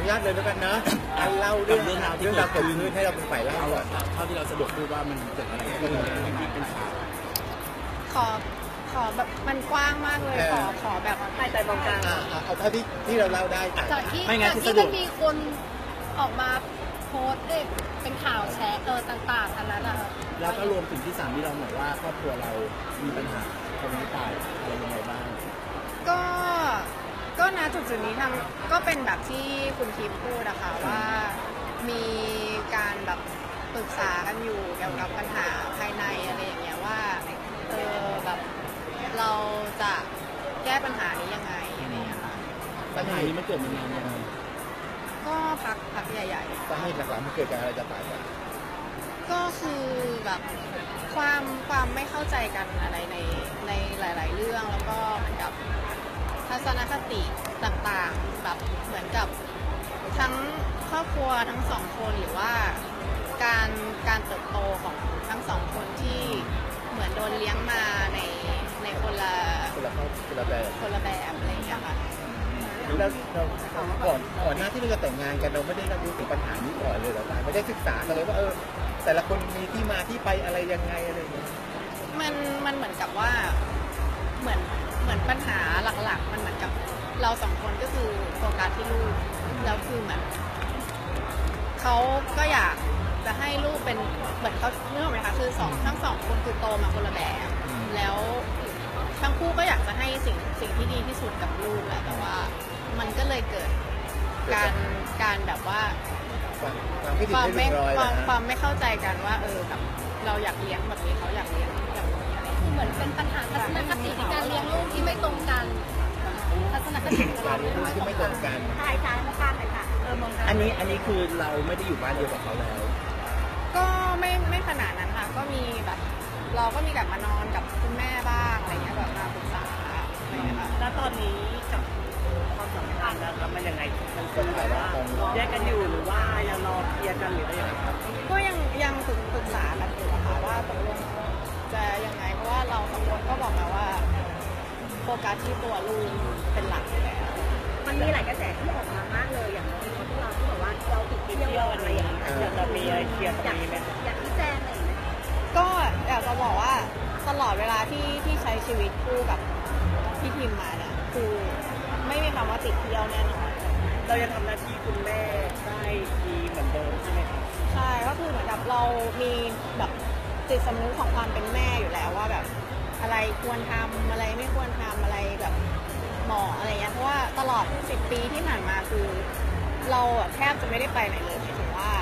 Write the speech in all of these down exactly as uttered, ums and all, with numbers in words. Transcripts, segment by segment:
นุญาตเลยแล้วกันนะการเล่าเรื่องเรื่องราวที่เกิดขึ้นให้เราเป็นฝ่ายเล่าก่อนเท่าที่เราสะดวกพูดว่ามันเกิดอะไรขึ้นที่เป็นข่าวขอขอแบบมันกว้างมากเลยขอขอแบบใต้ใจตรงกลางเอาเท่าที่ที่เราเล่าได้จากที่จากที่มันมีคนออกมาโพสต์เป็นข่าวแชร์เออต่างๆอันนั้นอะแล้วก็รวมถึงที่สามที่เราบอกว่าครอบครัวเรามีปัญหาคนนี้ตายอะไรยังไงบ้างก็ก็นะจุดจุดนี้ทำก็เป็นแบบที่คุณทิพย์พูดอะค่ะว่ามีการแบบปรึกษากันอยู่เกี่ยวกับปัญหาภายในอะไรอย่างเงี้ยว่าเออแบบเราจะแก้ปัญหานี้ยังไงอะไรอย่างเงี้ยค่ะปัญหานี้มันเกิดมานานยังไงก็พักพักใหญ่ๆสาเหตุหลักๆมันเกิดจากอะไรจะตายกันก็คือแบบความความไม่เข้าใจกันอะไรในในหลายๆเรื่องแล้วก็เหมือนกับทัศนคติต่างๆแบบเหมือนกับทั้งครอบครัวทั้งสองคนหรือว่าการการเติบโตของทั้งสองคนที่เหมือนโดนเลี้ยงมาในในคนละคนละคนละแบบคนละแบบอะไรอย่างเงี้ยค่ะแล้วเราก่อนก่อนหน้าที่เราจะแต่งงานกันเราไม่ได้รับรู้ถึงปัญหานี้ก่อนเลยหรอไม่ได้ศึกษากันเลยว่าเออแต่ละคนมีที่มาที่ไปอะไรยังไงอะไรอย่างเงี้ยมันมันเหมือนกับว่าเหมือนเหมือนปัญหาหลักๆมันเหมือนกับเราสองคนก็คือโฟกัสที่ลูกแล้วคือเหมือนเขาก็อยากจะให้ลูกเป็นเหมือนเขาเนื่องไหมคะคือสองทั้งสองคนคือโตมาคนละแบบแล้วทั้งคู่ก็อยากจะให้สิ่งสิ่งที่ดีที่สุดกับลูกแหละแต่ว่ามันก็เลยเกิดการการแบบว่าความไม่ความความไม่เข้าใจกันว่าเออแบบเราอยากเลี้ยงแบบนี้เขาอยากเลี้ยงแบบนี้อะไรคือเหมือนเป็นปัญหาทัศนคติในการเลี้ยงลูกที่ไม่ตรงกันทัศนคติการเลี้ยงลูกที่ไม่ตรงกันใช่ใช่มองกันเลยค่ะเออมองกันอันนี้อันนี้คือเราไม่ได้อยู่บ้านเดียวกับเขาแล้วก็ไม่ไม่ขนาดนั้นค่ะก็มีแบบเราก็มีกลับมานอนกับคุณแม่บ้างอะไรเงี้ยแบบมาปรึกษาอะไรเงี้ยค่ะแล้วตอนนี้กับความสัมพันธ์นะครับมันยังไงมันเป็นแบบว่าแยกกันอยู่หรือว่ายังรอเคลียร์กันหรืออะไรอย่างเงี้ยครับก็ยังยังถึงปรึกษากันอยู่ค่ะว่าตกลงจะยังไงเพราะว่าเราสองคนก็บอกมาว่าโฟกัสที่ตัวลูกเป็นหลักอยู่แล้วมันมีหลายกระแสที่ออกมามากเลยอย่างที่เราที่บอกว่าเราติดเที่ยวอะไรอย่างเงี้ยอยากจะมีอะไรเคลียร์ตรงนี้ไหมอยากที่แจ้งอะไรไหมก็อยากจะบอกว่าตลอดเวลาที่ที่ใช้ชีวิตคู่กับพี่พิมมาเนี่ยคือไม่มีคำว่าติดเที่ยวแน่นอนเรายังทำหน้าที่คุณแม่ได้ดีเหมือนเดิมใช่ไหมครับใช่ก็คือเหมือนกับเรามีแบบจิตสำนึกของความเป็นแม่อยู่แล้วว่าแบบอะไรควรทำอะไรไม่ควรทำอะไรแบบเหมาะอะไรเงี้ยเพราะว่าตลอดสิบปีที่ผ่านมาคือเราแทบจะไม่ได้ไปไหนเลยหมายถึงว่า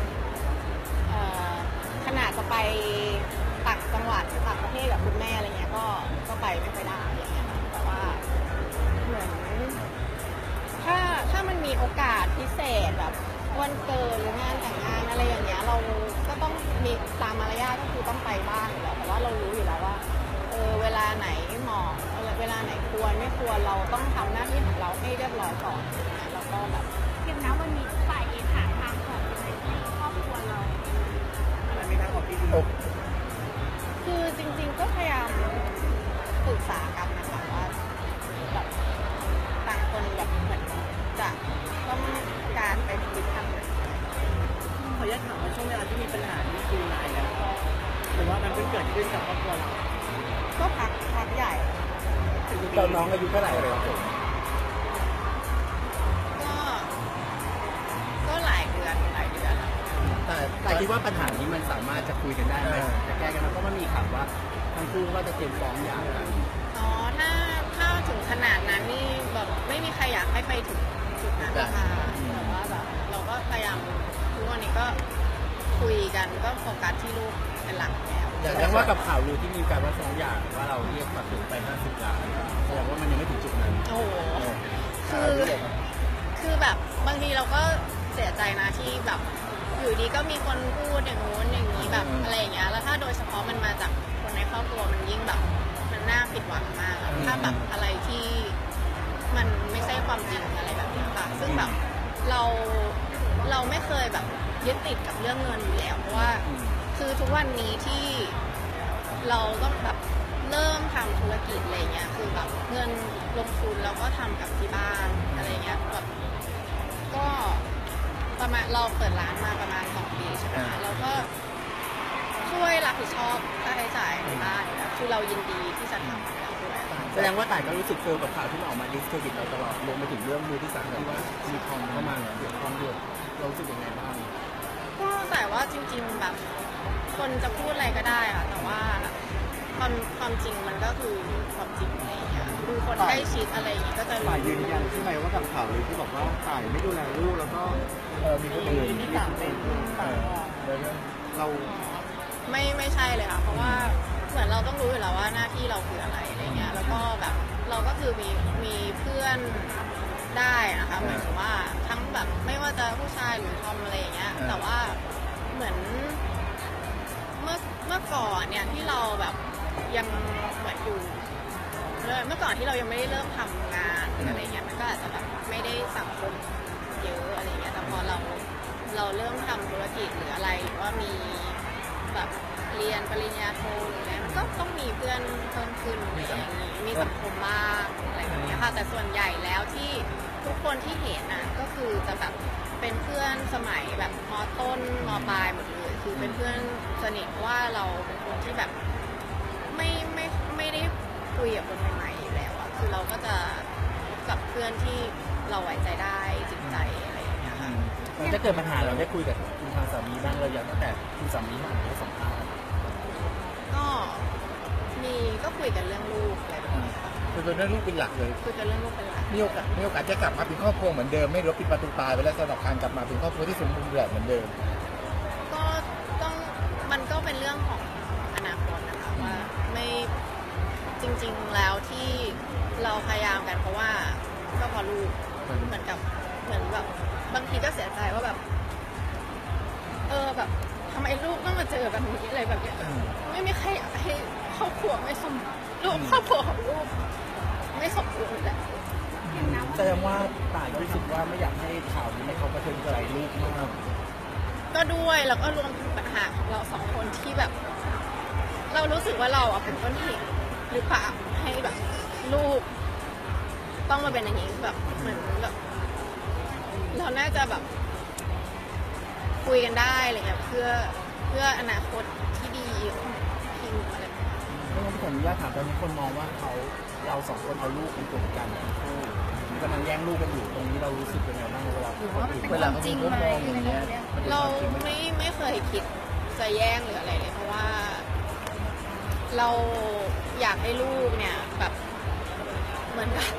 ขนาดจะไปต่างจังหวัดต่างประเทศกับคุณแม่อะไรเงี้ยก็ก็ไปไม่ค่อยได้อย่างเงี้ยแต่ว่าเหมือนถ้าถ้ามันมีโอกาสพิเศษแบบวันเกิดหรืองานแต่งงานอะไรอย่างเงี้ยเราก็ต้องมีตามมารยาทก็คือต้องไปบ้างอยู่แล้วแต่ว่าเรารู้อยู่แล้วว่าเออเวลาไหนเหมาะเวลาไหนควรไม่ควรเราต้องทำหน้าที่ของเราให้เรียบร้อยก่อนแล้วก็แบบเพียงนะวันนี้ฝ่ายเองหาทางออกในครอบครัวเรามันมีทางออกที่ดีคือจริงๆก็พยายามปรึกษากันนะคะว่าแบบต่างคนแบบเหมือนจะต้องการไปทิศทางไหนขออนุญาตถามว่าช่วงเวลาที่มีปัญหานี่คือนานแล้วหรือว่ามันเพิ่งเกิดขึ้นกับครอบครัวเราก็พักพักใหญ่ตอนน้องอายุเท่าไหร่เลยครับผมก็ก็หลายเดือนหลายเดือนแต่แต่คิดว่าปัญหานี้มันสามารถจะคุยกันได้ไหมจะแก้กันเพราะมันมีข่าวว่าทั้งคู่ว่าจะเตรียมฟ้องหย่ากันอ๋อถ้าถ้าถึงขนาดนั้นนี่แบบไม่มีใครอยากให้ไปถึงจุดนั้นนะคะแต่ว่าแบบเราก็พยายามทุกวันนี้ก็คุยกันก็โฟกัสที่ลูกเป็นหลักแล้วแสดงว่ากับข่าวลือที่มีการว่าฟ้องหย่าว่าเราเรียกฝักถึงไปห้าสิบล้านแสดงว่ามันยังไม่ถึงจุดนั้นโอ้โหคือคือแบบบางทีเราก็เสียใจนะที่แบบอยู่ดีก็มีคนพูดอย่างงู้นอย่างนี้แบบอะไรอย่างเงี้ยแล้วถ้าโดยเฉพาะมันมาจากคนในครอบครัวมันยิ่งแบบมันน่าผิดหวังมากถ้าแบบอะไรที่มันไม่ใช่ความจริงอะไรแบบนี้ค่ะซึ่งแบบเราเราไม่เคยแบบยึดติดกับเรื่องเงินอยู่แล้วเพราะว่าคือทุกวันนี้ที่เราต้องแบบเริ่มทำธุรกิจอะไรเงี้ยคือแบบเงินลงทุนเราก็ทำกับที่บ้านอะไรเงี้ยแบบก็มาณเราเปิดร้านมาประมาณสองปีใช่ไหมคะเราก็ช่วยรับผิดชอบค่าใช้จ่ายในบ้านนะคือเรายินดีที่จะทำอยู่แล้วด้วยแสดงว่าต่ายก็รู้สึกเฟลกับข่าวที่มันออกมาดิสเครดิตเราตลอดรวมไปถึงเรื่องมือที่สามที่ว่ามีทองเข้ามาเกี่ยวข้องด้วยเรารู้สึกยังไงบ้างก็แต่ว่าจริงๆแบบคนจะพูดอะไรก็ได้ค่ะแต่ว่าความความจริงมันก็คือความจริงอะไรอย่างเงี้ยคือคนใกล้ชิดอะไรอย่างเงี้ยก็จะรู้ฝ่ายยืนยันใช่ไหมว่ากับข่าวเลยที่บอกว่าต่ายไม่ดูแลลูกแล้วก็เออมีคนอื่นที่ต่างเป็นเออเรื่องเราไม่ไม่ใช่เลยค่ะเพราะว่าเหมือนเราต้องรู้อยู่แล้วว่าหน้าที่เราคืออะไรอะไรเงี้ยแล้วก็แบบเราก็คือมีมีเพื่อนได้นะคะหมายถึงว่าทั้งแบบไม่ว่าจะผู้ชายหรือทอมอะไรอย่างเงี้ยแต่ว่าเหมือนเมื่อเมื่อก่อนเนี่ยที่เราแบบยังเหมือนอยู่เมื่อก่อนที่เรายังไม่ได้เริ่มทำงานหรืออะไรเงี้ยมันก็อาจจะแบบไม่ได้สังคมเยอะอะไรเงี้ยแต่พอเราเราเริ่มทำธุรกิจหรืออะไรหรือว่ามีแบบเรียนปริญญาโทหรืออะไรมันก็ต้องมีเพื่อนเพิ่มขึ้นอะไรอย่างนี้มีสังคมมากอะไรอย่างเงี้ยค่ะแต่ส่วนใหญ่แล้วที่ทุกคนที่เห็นน่ะก็คือจะแบบเป็นเพื่อนสมัยแบบม.ต้นม.ปลายหมดเลยคือเป็นเพื่อนสนิทว่าเราเป็นคนที่แบบไม่ไม่ไม่ได้คุยกับคนใหม่ๆอยู่แล้วอะคือเราก็จะกับเพื่อนที่เราไว้ใจได้จริงใจอะไรอย่างเงี้ยค่ะถ้าเกิดปัญหาเราได้คุยกับคุณทางสามีบ้างเราอยากตั้งแต่คุณสามีมาอ่านให้สัมภาษณ์ก็มีก็คุยกันเรื่องลูกอะไรแบบนี้ค่ะคือเป็นเรื่องลูกเป็นหลักเลยคุยกันเรื่องลูกเป็นหลักมีโอกาสมีโอกาสจะกลับมาเป็นครอบครัวเหมือนเดิมไม่รู้ปิดประตูตายไปแล้วสำหรับการกลับมาเป็นครอบครัวที่สมบูรณ์แบบเหมือนเดิมก็ต้องมันก็เป็นเรื่องของอนาคตนะคะว่าไม่จริงๆแล้วที่เราพยายามกันเพราะว่าก็เพอลูกเหมือนกับเหมือนแบบบางทีก็เสียใจว่าแบบเออแบบทำไมลูกต้องมาเจอแบบนี้อะไรแบบเนี้ยไม่มีใครอยากให้ครอบครัวไม่สมลูกครอบครัวของลูกไม่สมบูรณ์แหละแสดงว่าต่ายรู้สึกว่าไม่อยากให้ข่าวนี้ให้เขากระเทือนใจลูกมากก็ด้วยแล้วก็รวมถึงปัญหาของเราสองคนที่แบบ เรารู้สึกว่าเราอ่ะเป็นต้นเหตุหรือเปล่าให้แบบลูก ต้องมาเป็นอย่างนี้แบบเหมือนแบบเราน่าจะแบบคุยกันได้อะไรเงี้ยเพื่อเพื่ออนาคตที่ดีของพิมอะไรแบบนี้ไม่งั้นผมอนุญาตถามตอนนี้คนมองว่าเขาเราสองคนเอาลูกเป็นตัวประกันทั้งคู่กำลังแย่งลูกกันอยู่ตรงนี้เรารู้สึกเป็นไงบ้างเวลาคนอื่นเวลาเขามีมุมมองอย่างเงี้ยเราไม่ไม่เคยคิดจะแย่งหรืออะไรเลยเพราะว่า เราอยากให้ลูกเนี่ยแบบเหมือนกับ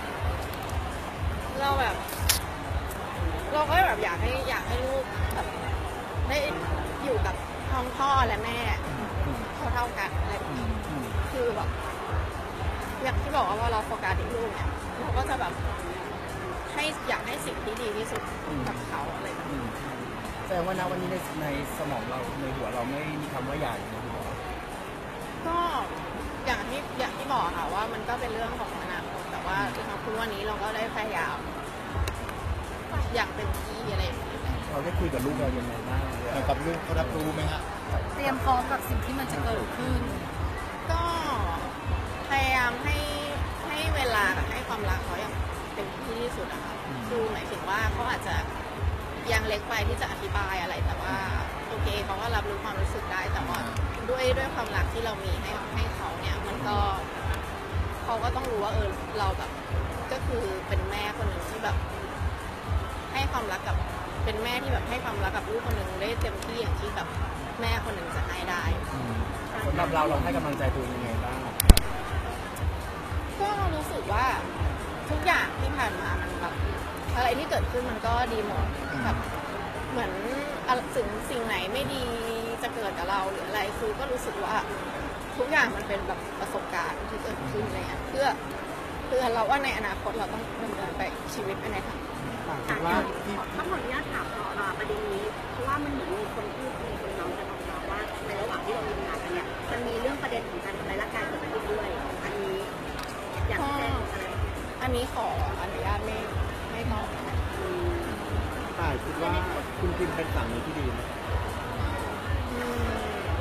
เราแบบ เราก็แบบอยากให้อยากให้ลูกแบบได้อยู่กับท้องพ่อและแม่เท่าเท่ากันอะไรแบบนี้คือแบบอย่างที่บอกว่าเราโฟกัสที่ลูกเนี่ยเราก็จะแบบให้อยากให้สิ่งที่ดีที่สุดกับเขาอะไรแบบนี้แสดงว่าณวันนี้ในในสมองเราในหัวเราไม่มีคำว่าหย่าอยู่ในหัวก็อย่างที่อย่างที่บอกค่ะว่ามันก็เป็นเรื่องของอนาคตแต่ว่าทุกวันนี้เราก็ได้พยายามอย่างเต็มที่อะไรอย่างนี้เราได้คุยกับลูกเรายังไงบ้างเออกับลูกเขารับรู้ไหมฮะเตรียมพร้อมกับสิ่งที่มันจะเกิดขึ้นก็พยายามให้ให้เวลากับให้ความรักเขาอย่างเต็มที่ที่สุดนะคะคือหมายถึงว่าเขาอาจจะยังเล็กไปที่จะอธิบายอะไรแต่ว่าโอเคเขาก็รับรู้ความรู้สึกได้แต่ว่าด้วยด้วยความรักที่เรามีให้ให้เขาเนี่ยมันก็เขาก็ต้องรู้ว่าเออเราแบบก็คือเป็นแม่คนหนึ่งที่แบบให้ความรักกับเป็นแม่ที่แบบให้ความรักกับลูกคนหนึ่งได้เต็มที่อย่างที่แบบแม่คนหนึ่งจะให้ได้สำหรับเราเราให้กำลังใจตัวเองยังไงบ้างก็รู้สึกว่าทุกอย่างที่ผ่านมามันแบบอะไรที่เกิดขึ้นมันก็ดีหมดแบบเหมือนสิ่งสิ่งไหนไม่ดีจะเกิดกับเราหรืออะไรคือก็รู้สึกว่าทุกอย่างมันเป็นแบบประสบการณ์ที่เกิดขึ้นอะไรเงี้ยเพื่อเพื่อเราว่าในอนาคตเราต้องดำเนินไปชีวิตไปในทางคิดว่าที่ถ้าขออนุญาตถามประเด็นนี้เพราะว่ามันเหมือนมีคนพูดมีคนน้องกันออกมาว่าในระหว่างที่เราทำงานกันเนี่ยมันมีเรื่องประเด็นของการทำร้ายร่างกายเกิดขึ้นด้วยอันนี้อยากแจ้งอะไรอันนี้ขออนุญาตไม่ไม่ตอบนะคะต่ายคิดว่าคุณพิมเป็นสามีที่ดีไหมอืม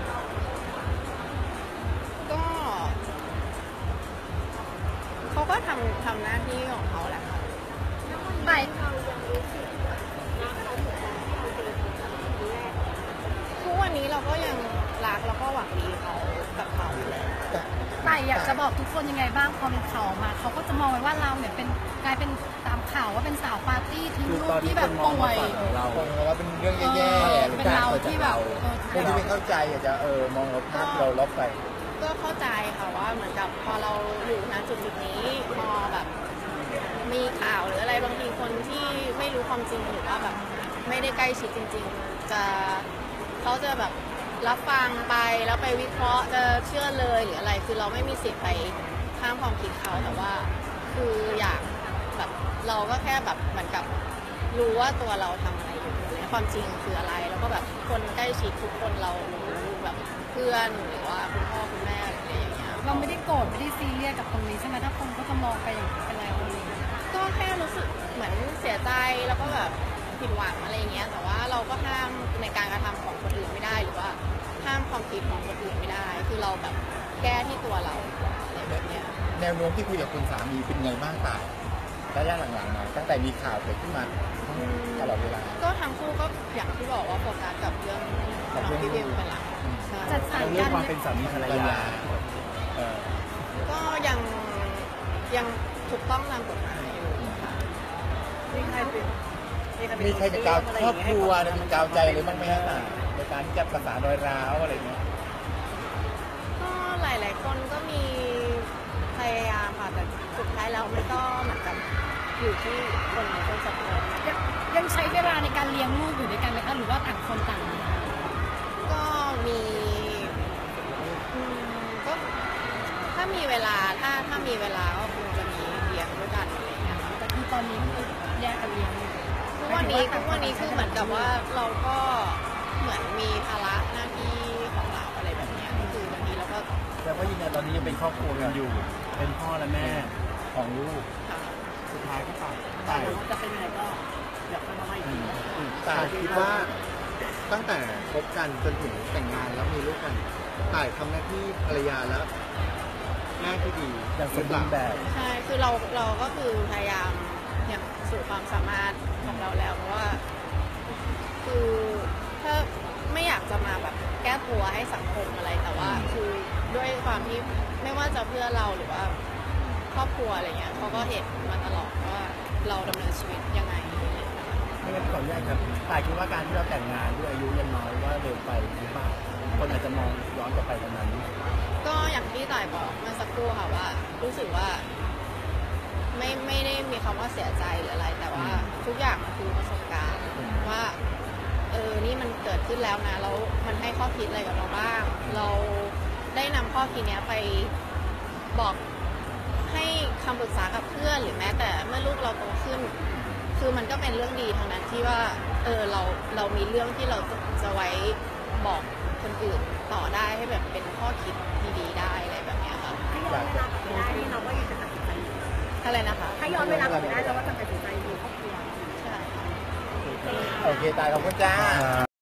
ก็เขาก็ทำทำหน้าที่ของเขาแหละค่ะไปเรายังรู้สึกว่าเขาเหมือนกแล้วก็หวังดีเขากับเขาอยู่แล้วแต่อยากจะบอกทุกคนยังไงบ้างพอเป็นข่าวออกมาเขาก็จะมองไว้ว่าเราเนี่ยเป็นกลายเป็นตามข่าวว่าเป็นสาวปาร์ตี้ทิ้งคือลูตกอนนี้ที่คแบบนมองป่วมาย ฝั่งของเราคงว่าเป็นเรื่องเอแย่อๆหรือเป็นเราที่แบบเออคนที่ไม่เข้าใจอาจจะเออมองเราภาพเราลบไปก็เข้าใจค่ะว่าเหมือนกับพอเราอยู่ณจุดจุดๆนี้พอแบบมีข่าวหรืออะไรบางทีคนที่ไม่รู้ความจริงหรือว่าแบบไม่ได้ใกล้ชิดจริง ๆ จะเขาจะแบบรับฟังไปแล้วไปวิเคราะห์จะเชื่อเลยหรืออะไรคือเราไม่มีสิทธิ์ไปห้ามความคิดเขาแต่ว่าคืออยากแบบเราก็แค่แบบเหมือนกับรู้ว่าตัวเราทำอะไรอยู่อะไรความจริงคืออะไรแล้วก็แบบคนใกล้ชิดทุกคนเรารู้แบบเพื่อนหรือว่าคุณพ่อคุณแม่อะไรอย่างเงี้ยเราไม่ได้โกรธไม่ได้ซีเรียสกับตรงนี้ใช่ไหมถ้าคนเขาจะมองไปอย่างนี้ไปแล้วอะไรอย่างเงี้ยก็แค่รู้สึกเหมือนเสียใจแล้วก็แบบผิดหวังอะไรอย่างเงี้ยแต่ว่าเราก็ห้ามในการกระทำของคนอื่นไม่ได้หรือว่าห้ามความคิดของคนอื่นไม่ได้ คือเราแบบแก้ที่ตัวเราอะไรแบบเนี้ยแนวโน้มที่คุยกับคุณสามีเป็นไงบ้างต่างระยะหลังๆมาตั้งแต่มีข่าวเกิดขึ้นมาตลอดเวลาก็ทั้งคู่ก็อย่างที่บอกว่าโฟกัสกับเรื่องน้องพี่บิวเป็นหลักใช่จัดสรรเรื่องความเป็นสามีภรรยาเออก็ยังยังถูกต้องตามกฎหมายอยู่ค่ะมีใครเป็นมีใครเป็นกาวครอบครัวเนี่ยเป็นกาวใจเลยบ้างไหมฮะต่างในการที่จะประสานรอยร้าวอะไรเงี้ยก็หลาย ๆ คนก็มีพยายามค่ะแต่สุดท้ายแล้วมันก็เหมือนกับอยู่ที่คนคนสองคนยังยังใช้เวลาในการเลี้ยงลูกอยู่ด้วยกันไหมคะหรือว่าต่างคนต่างก็มีอืมก็ถ้ามีเวลาถ้าถ้ามีเวลาก็คงจะมีเลี้ยงด้วยกันอะไรอย่างเงี้ยค่ะแต่คือตอนนี้คือแยกกันเลี้ยงอยู่ทุกวันนี้ทุกวันนี้คือเหมือนกับว่าเราก็เหมือนมีภาระหน้าที่ของเราอะไรแบบเนี้ยคือบางทีเราก็แต่ว่ายังไงตอนนี้ยังเป็นครอบครัวกันอยู่ เป็นพ่อและแม่ของลูกค่ะสุดท้ายก็ต่างแต่ต่างจะเป็นยังไงก็อยากไปมาใหม่อีกทีต่ายคิดว่าตั้งแต่คบกันจนถึงแต่งงานแล้วมีลูกกันต่ายทำหน้าที่ภรรยาแล้วแม่ที่ดีอย่างสมบูรณ์แบบใช่คือเราเราก็คือพยายามอย่างสุดความสามารถของเราแล้วเพราะว่า คือถ้าไม่อยากจะมาแบบแก้ตัวให้สังคมอะไรแต่ว่าคือด้วยความที่ไม่ว่าจะเพื่อเราหรือว่าครอบครัวอะไรเงี้ยเขาก็เห็นมาตลอดว่าเราดำเนินชีวิตยังไงไม่งั้นขออนุญาตครับต่ายคิดว่าการที่เราแต่งงานด้วยอายุยังน้อยว่าเร็วไปหรือเปล่าคนอาจจะมองย้อนกลับไปตอนนั้นก็อย่างที่ต่ายบอกเมื่อสักครู่ค่ะว่า รู้สึกว่า ไม่ไม่ได้มีคำว่าเสียใจหรืออะไร แต่ว่าทุกอย่างมันคือประสบการณ์ว่าเออนี่มันเกิดขึ้นแล้วนะแล้วมันให้ข้อคิดอะไรกับเราบ้าง เราได้นำข้อคิดเนี้ยไปบอกให้คำปรึกษากับเพื่อนหรือแม้แต่เมื่อลูกเราโตขึ้น คือมันก็เป็นเรื่องดีทั้งนั้นที่ว่าเออเราเรามีเรื่องที่เราจะจะไว้บอกคนอื่นต่อได้ให้แบบเป็นข้อคิดดีๆได้อะไรแบบเนี้ยค่ะถ้าย้อนเวลากลับไปได้นี่เราก็ยังจะตัดสินใจอยู่อะไรนะคะถ้าย้อนเวลากลับไปได้เราก็จะตัดสินใจมีครอบครัวใช่โอเคตายขอบคุณจ้า